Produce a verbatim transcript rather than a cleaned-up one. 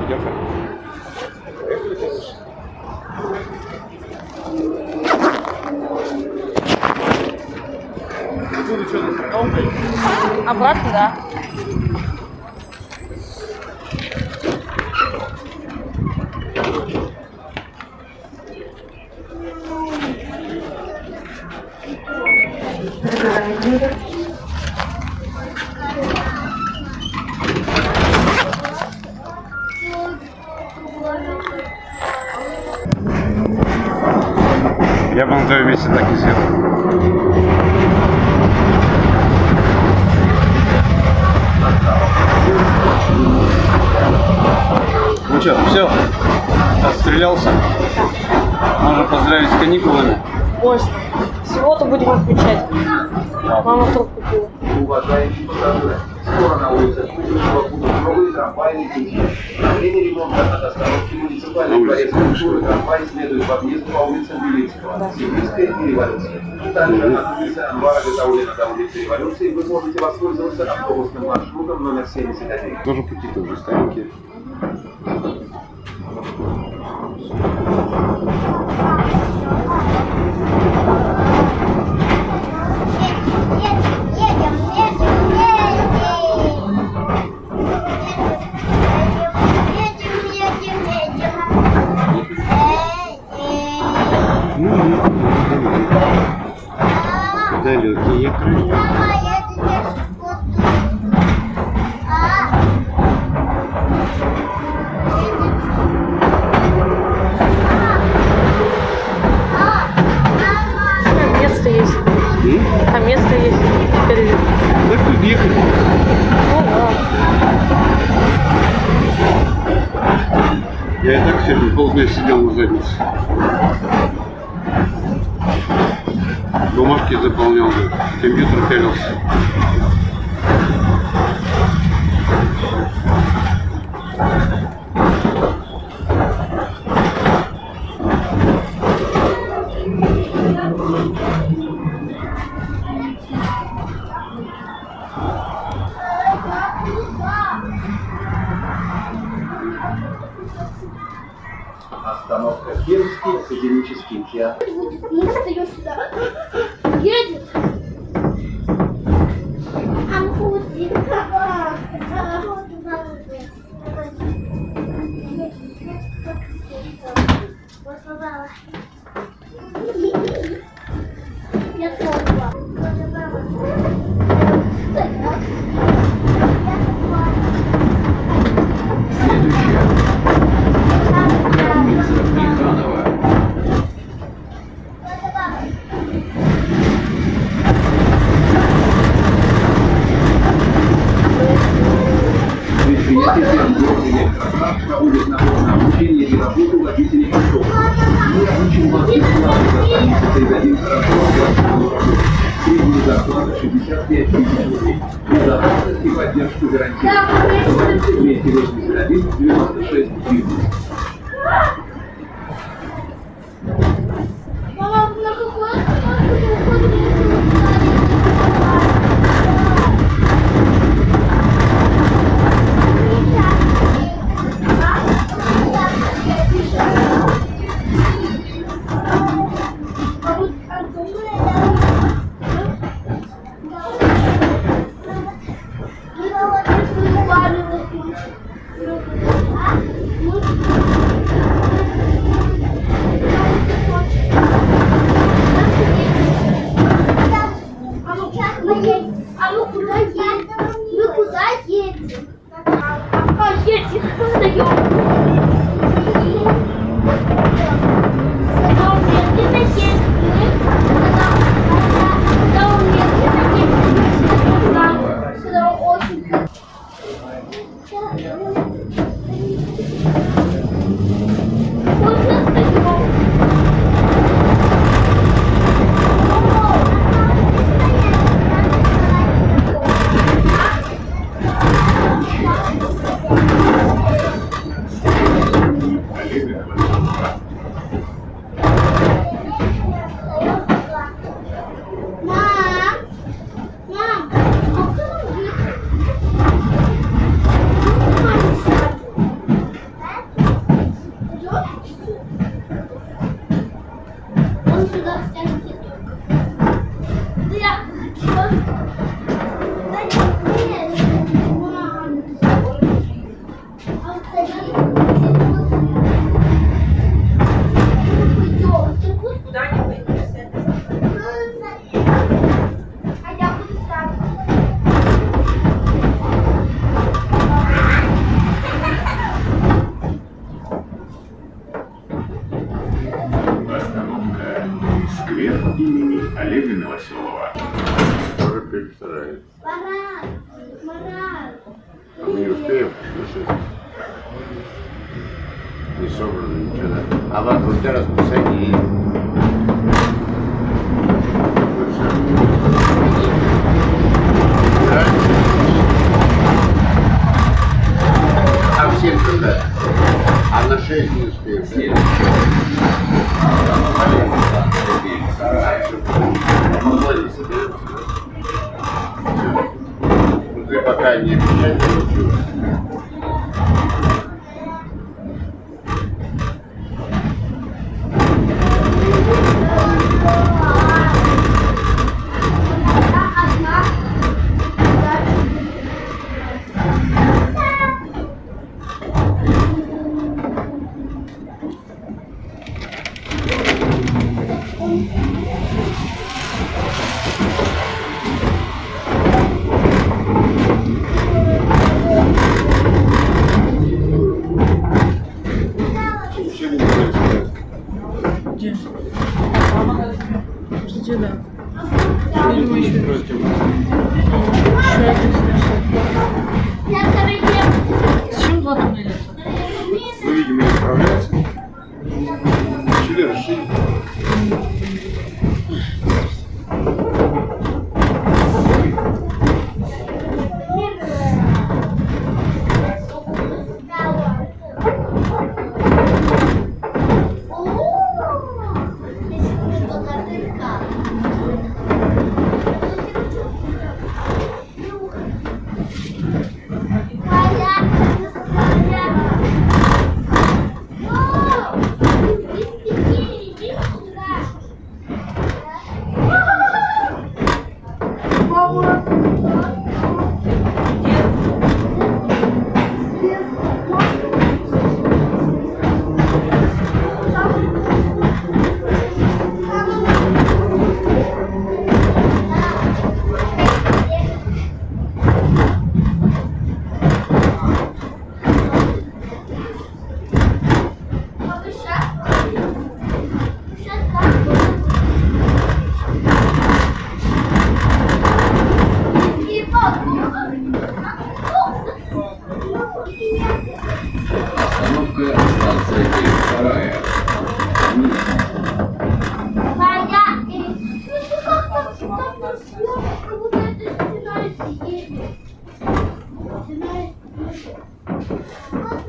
Пойдем-ка. Обратно, да. Я бы на твоем месте так и сделал. Ну что, все? Отстрелялся? Можно поздравить с каникулами. Можно. Всего-то будем отмечать. Мама трубку пила. Уважаемые пассажиры, скоро на улице Пермского будут новые трамвайные пути. На время ремонта от остановки муниципальной дворец культуры трамвай следует по объезду по улицам Белинского, Сибирской и Революции. Также от улицы Анвара Гатаулина до улицы Революции вы можете воспользоваться автобусным маршрутом номер семьдесят один. Тоже пути-то уже старенькие. Далекие края. Место есть. Там место есть. Так тут ехать. Ну, да. Я и так сегодня полдня сидел на заднице. Бумажки заполнял, компьютер пялился. Остановка Пермский академический театр. Мы встаем сюда. Едет. А будет. Я тоже. Следующая. Проводит набор на обучение и работу водителей автобусов. Мы обучим вас бесплатно, достанется из один хорошо оплачиваемую работу. Средняя зарплата шестьдесят пять тысяч рублей. Безопасность и поддержку гарантируем. Звоните двести восемьдесят один девяносто шесть тридцать. Мама, на какой остановке уходим? А мы куда едем? Мы куда едем? А едем, встаем. Когда у меня где-то есть, когда у меня где-то есть, когда очень. Вот мы встаем. Новоселова. Тоже перестарает. Пора. Пора. А мы не успеем? Не собрано ничего, да? А вам вот расписание есть? А всем когда? А на шесть не успеем, да? Ты пока не обещаешь ничего. Где? Где, да? Видимо, еще. Еще один сносит. Зачем два туннеля? Ну, видимо, не справляется. Решили расширить. Как будто это стена съедет.